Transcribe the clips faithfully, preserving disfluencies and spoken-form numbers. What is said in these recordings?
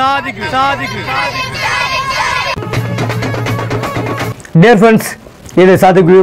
சாதிக்கு சாதிக்கு. Dear friends, இது சாதிக்கு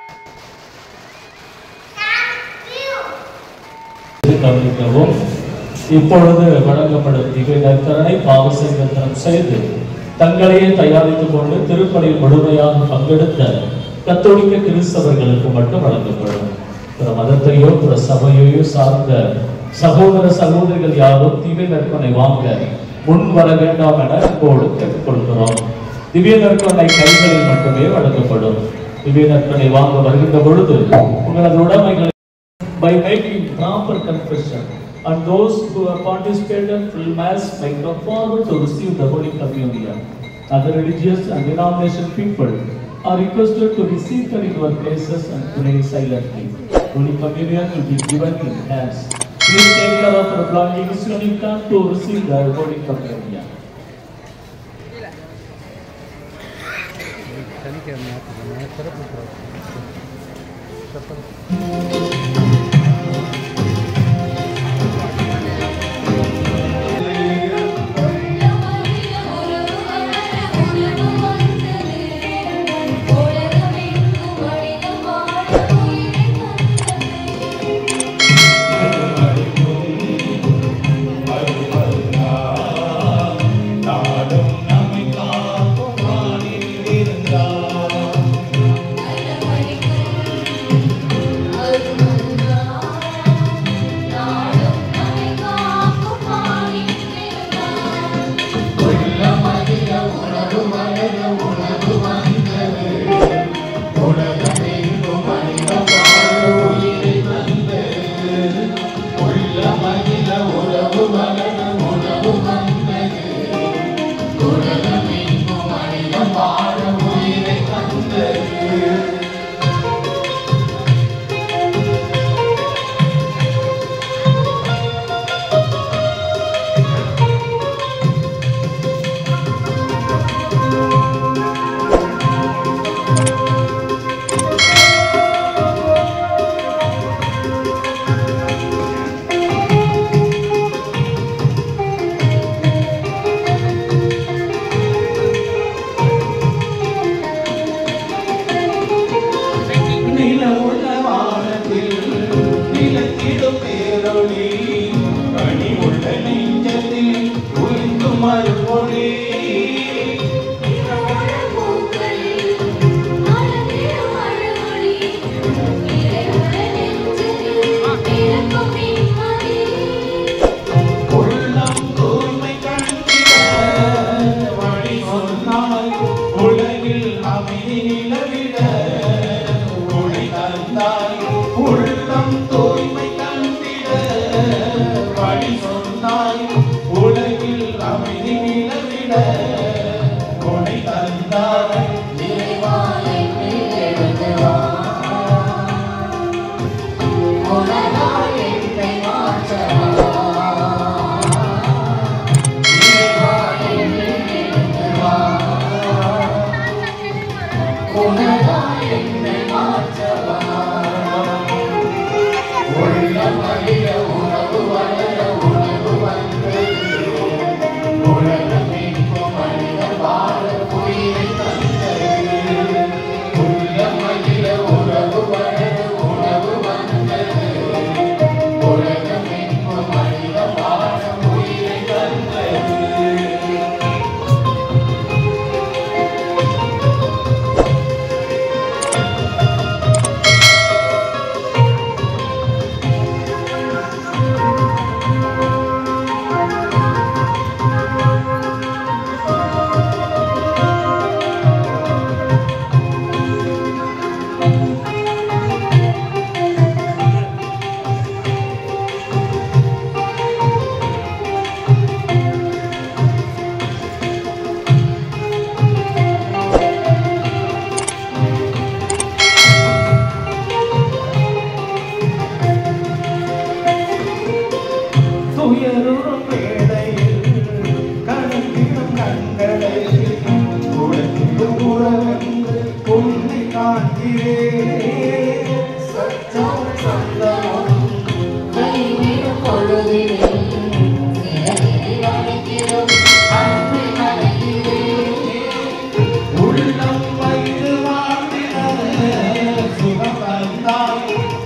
கவனிக்கவும். இப்பொழுது வழங்கப்படும் திவ்ய நற்கருணை பாவசங்கத்தனம் செய்து தங்களையே தயாரித்துக் கொண்டு திருப்பணியில் முழுமையாக பங்கெடுத்த கத்தோலிக்க கிறிஸ்தவர்களுக்கு மட்டும் வழங்கப்படும். பிற மதத்தையோ பிற சபையையோ சார்ந்த சகோதர சகோதரிகள் யாரும் திவ்ய நற்கருணை வாங்க முன் வர வேண்டாம் என அன்போடு கேட்டுக்கொள்கிறோம். திவ்ய நற்கருணை கைகளில் மட்டுமே வழங்கப்படும். திவ்ய நற்கருணை வாங்க வருகின்ற பொழுது உங்களது உடைமைகளை by making proper confession, and those who have participated in mass may come forward to receive the Holy Communion. Other religious and denomination people are requested to receive them in your places and pray silently. Holy Communion will be given in hands. Please take care of your belongings when you come to receive the Holy Communion. Oh,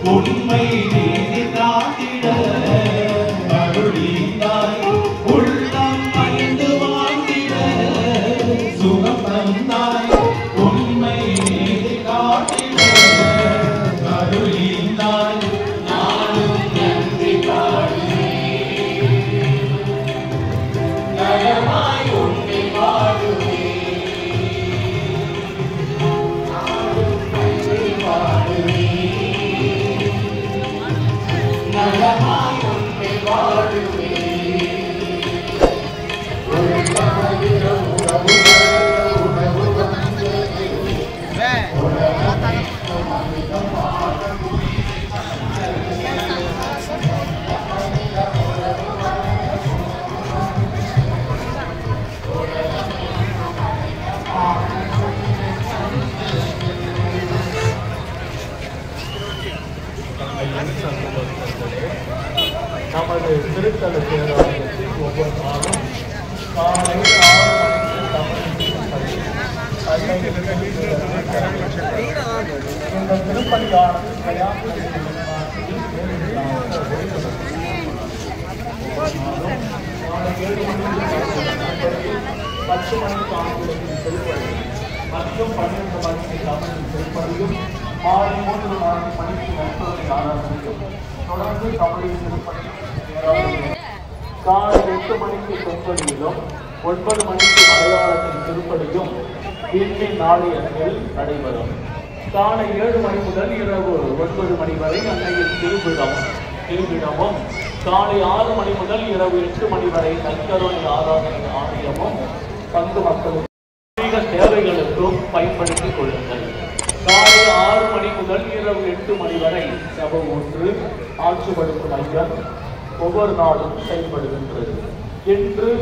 உண்மை நீதி காத்திட அருளினாய் உள்ளம் மகிழ்ந்து வாழ்ந்திட சுகம் தந்தாய் உண்மை நீதி காத்திட அருளினாய் நானும் நன்றி பாடுவேன் நலமாய் உன்னை பாடுவேன் நானும் நன்றி பாடுவேன் நலமாய் உன்னை பாடுவேன் நமது திருத்தல பேராலயத்தில் ஒவ்வொரு நாளும் காலை ஆறு மணிக்கு இந்த திருப்பலியானது பத்து மணிக்கு ஆங்கிலத்தின் திருப்பலி மற்றும் பன்னிரண்டு மணிக்கு தமிழின் திருப்பலியும் மாலை மூன்று நான்கு மணிக்கு நண்பர்களை ஆராதனையும் தொடர்ந்து தமிழின் திருப்பலியும் காலை எட்டு மணிக்கு செம்பலியிலும் ஒன்பது மணிக்கு மலையாளத்தின் திருப்பலியும் வீட்டின் நாளையத்தில் நடைபெறும். காலை ஏழு மணி முதல் இரவு ஒன்பது மணி வரை அன்னையின் திருவிழம் திருவிழமும் காலை ஆறு மணி முதல் இரவு எட்டு மணி வரை நற்கருணை ஆராதனை ஆலயமும் பங்கு மக்களும் தேவைகளுக்கும் பயன்படுத்திக் கொள்ளுங்கள். காலை ஆறு மணி முதல் இரவு எட்டு மணி வரை சபை ஒன்று ஆட்சிப்படுத்தும் ஐயர் ஒவ்வொரு நாளும் செயல்படுகின்றது. இன்று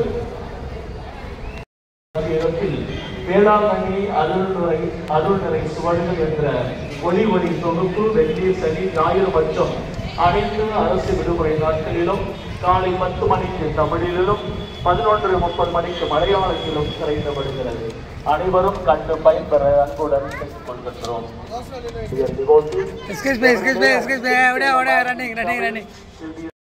இடத்தில் வேளாங்கண்ணி அருள்நிறை அருள்நிறை சுவடுகள் என்ற ஒளி ஒளி தொகுப்பு வெள்ளி சனி ஞாயிறு மற்றும் அனைத்து அரசு விடுமுறை நாட்களிலும் காலை பத்து மணிக்கு தமிழிலும் பதினொன்று முப்பது மணிக்கு மலையாளத்திலும் திரையிடப்படுகிறது. அனைவரும் கண்டு பயன்பெற அன்புடன் கேட்டுக்கொள்கின்றோம்.